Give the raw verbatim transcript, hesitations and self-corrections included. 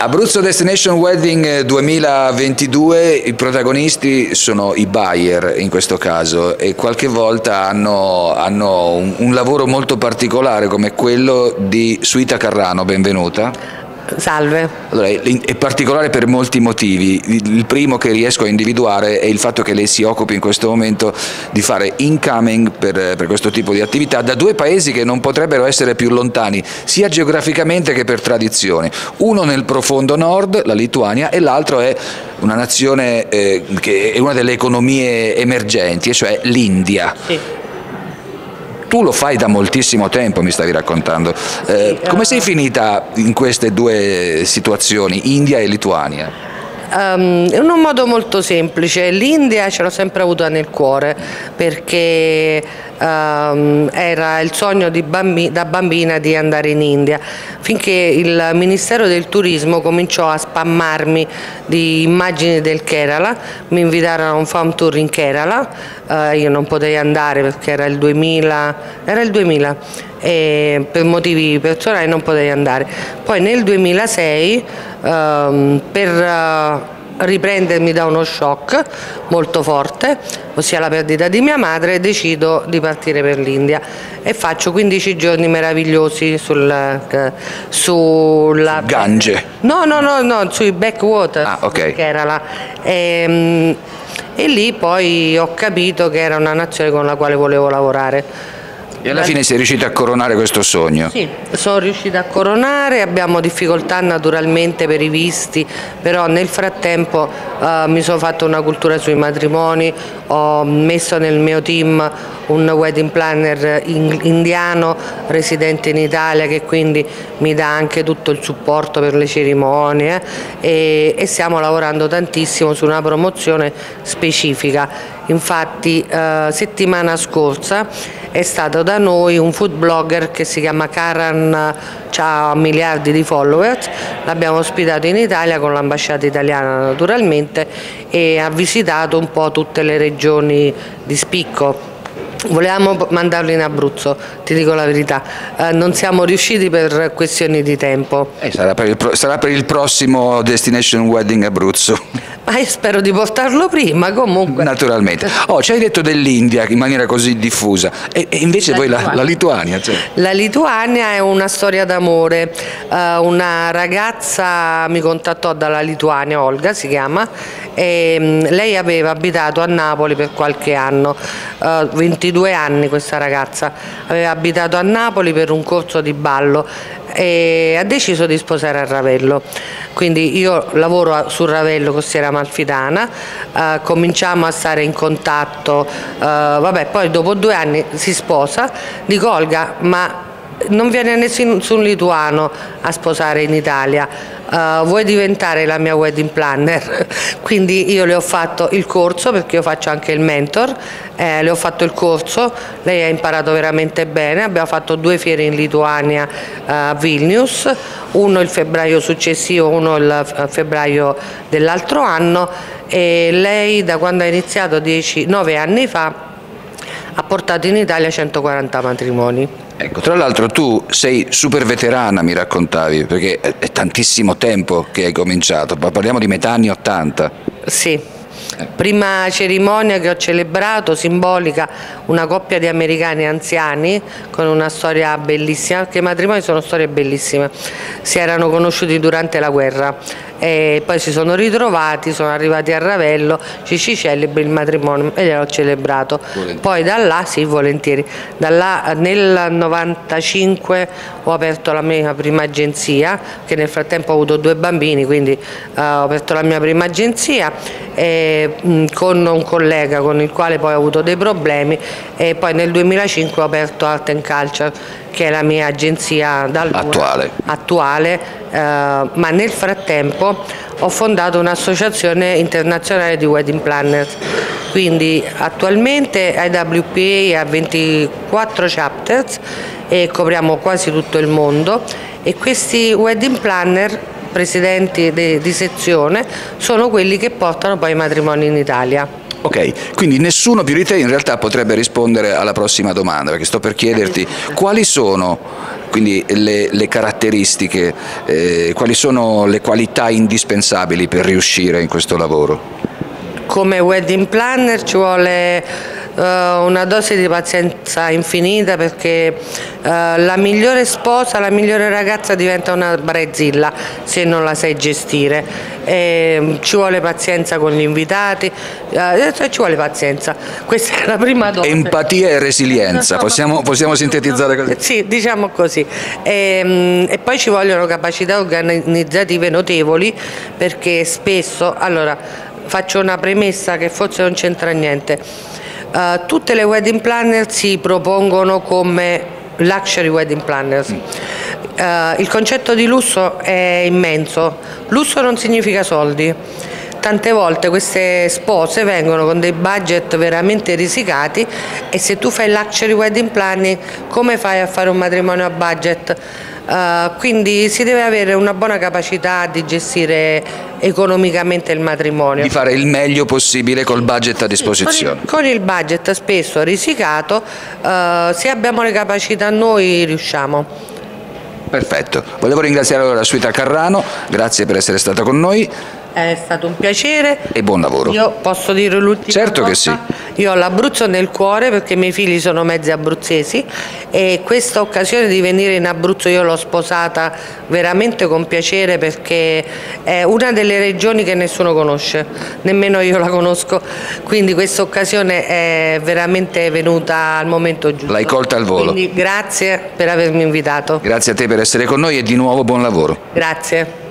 Abruzzo Destination Wedding duemilaventidue, i protagonisti sono i buyer in questo caso e qualche volta hanno, hanno un, un lavoro molto particolare come quello di Suita Carrano, benvenuta. Salve. Allora, è particolare per molti motivi. Il primo che riesco a individuare è il fatto che lei si occupi in questo momento di fare incoming per, per questo tipo di attività da due paesi che non potrebbero essere più lontani, sia geograficamente che per tradizione. Uno nel profondo nord, la Lituania, e l'altro è una nazione eh, che è una delle economie emergenti, e cioè l'India. Sì. Tu lo fai da moltissimo tempo, mi stavi raccontando. Eh, sì, come uh... sei finita in queste due situazioni, India e Lituania? Um, in un modo molto semplice. L'India ce l'ho sempre avuta nel cuore perché um, era il sogno di bambi da bambina di andare in India, finché il Ministero del Turismo cominciò a spammarmi di immagini del Kerala, mi invitarono a un farm tour in Kerala, uh, io non potevo andare perché era il duemila, era il duemila e per motivi personali non potevo andare. Poi nel duemilasei um, per uh, riprendermi da uno shock molto forte, ossia la perdita di mia madre, decido di partire per l'India e faccio quindici giorni meravigliosi sul, eh, sulla Gange. No, no, no, no, sui backwater, ah, okay. Kerala. E, e lì poi ho capito che era una nazione con la quale volevo lavorare. E alla fine sei riuscita a coronare questo sogno? Sì, sono riuscita a coronare, abbiamo difficoltà naturalmente per i visti, però nel frattempo eh, mi sono fatta una cultura sui matrimoni, ho messo nel mio team un wedding planner in, indiano residente in Italia che quindi mi dà anche tutto il supporto per le cerimonie e, e stiamo lavorando tantissimo su una promozione specifica. Infatti eh, settimana scorsa è stato da noi un food blogger che si chiama Karan, ha miliardi di followers, l'abbiamo ospitato in Italia con l'ambasciata italiana naturalmente e ha visitato un po' tutte le regioni di spicco. Volevamo mandarlo in Abruzzo, ti dico la verità, eh, non siamo riusciti per questioni di tempo. Eh, sarà, per il, sarà per il prossimo Destination Wedding Abruzzo. Ma io spero di portarlo prima comunque. Naturalmente. Oh, ci hai detto dell'India in maniera così diffusa e, e invece la poi Lituania. La, la Lituania. Cioè. La Lituania è una storia d'amore, uh, una ragazza mi contattò dalla Lituania, Olga si chiama, e um, lei aveva abitato a Napoli per qualche anno, uh, ventidue anni questa ragazza, aveva abitato a Napoli per un corso di ballo e ha deciso di sposare a Ravello, quindi io lavoro su Ravello, Costiera Amalfitana, eh, cominciamo a stare in contatto, eh, vabbè, poi dopo due anni si sposa, dico Olga ma non viene nessun lituano a sposare in Italia, uh, vuoi diventare la mia wedding planner? Quindi io le ho fatto il corso perché io faccio anche il mentor, eh, le ho fatto il corso, lei ha imparato veramente bene, abbiamo fatto due fiere in Lituania a Vilnius, uno il febbraio successivo, uno il febbraio dell'altro anno e lei da quando ha iniziato nove anni fa ha portato in Italia centoquaranta matrimoni. Ecco, tra l'altro tu sei super veterana, mi raccontavi, perché è tantissimo tempo che hai cominciato, parliamo di metà anni ottanta. Sì. Prima cerimonia che ho celebrato, simbolica, una coppia di americani anziani con una storia bellissima, perché i matrimoni sono storie bellissime, si erano conosciuti durante la guerra e poi si sono ritrovati, sono arrivati a Ravello, ci si celebra il matrimonio e gliel'ho celebrato. Volentieri. Poi da là, sì volentieri, da là nel novantacinque ho aperto la mia prima agenzia, che nel frattempo ho avuto due bambini, quindi uh, ho aperto la mia prima agenzia e, mh, con un collega con il quale poi ho avuto dei problemi e poi nel duemilacinque ho aperto Art and Culture, che è la mia agenzia attuale, attuale eh, ma nel frattempo ho fondato un'associazione internazionale di wedding planners, quindi attualmente I W P A ha ventiquattro chapters e copriamo quasi tutto il mondo e questi wedding planner, presidenti di sezione, sono quelli che portano poi i matrimoni in Italia. Ok, quindi nessuno più di te in realtà potrebbe rispondere alla prossima domanda, perché sto per chiederti quali sono quindi le, le caratteristiche, eh, quali sono le qualità indispensabili per riuscire in questo lavoro? Come wedding planner ci vuole uh, una dose di pazienza infinita, perché uh, la migliore sposa, la migliore ragazza diventa una brezilla se non la sai gestire. E ci vuole pazienza con gli invitati, uh, ci vuole pazienza, questa è la prima dose. Empatia e resilienza, possiamo, possiamo sintetizzare così? Sì, diciamo così. E, e poi ci vogliono capacità organizzative notevoli, perché spesso, allora, faccio una premessa che forse non c'entra niente. Uh, tutte le wedding planner si propongono come luxury wedding planners. Uh, il concetto di lusso è immenso. Lusso non significa soldi. Tante volte queste spose vengono con dei budget veramente risicati, e se tu fai luxury wedding planning, come fai a fare un matrimonio a budget? Uh, quindi si deve avere una buona capacità di gestire economicamente il matrimonio. Di fare il meglio possibile col budget a disposizione. Sì, con, il, con il budget spesso risicato, uh, se abbiamo le capacità noi riusciamo. Perfetto, volevo ringraziare allora Suita Carrano, grazie per essere stata con noi. È stato un piacere. E buon lavoro. Io posso dire l'ultima Certo cosa? che sì. Io ho l'Abruzzo nel cuore, perché i miei figli sono mezzi abruzzesi, e questa occasione di venire in Abruzzo io l'ho sposata veramente con piacere, perché è una delle regioni che nessuno conosce, nemmeno io la conosco, quindi questa occasione è veramente venuta al momento giusto. L'hai colta al volo. Quindi grazie per avermi invitato. Grazie a te per essere con noi e di nuovo buon lavoro. Grazie.